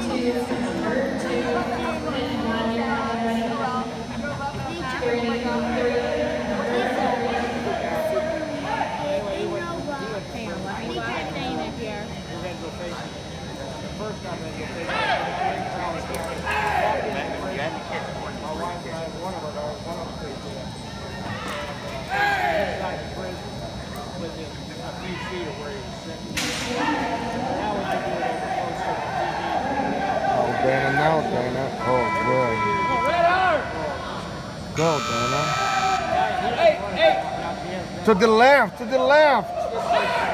Dana, now Dana. Oh, good. Go, Dana. To the left, to the left.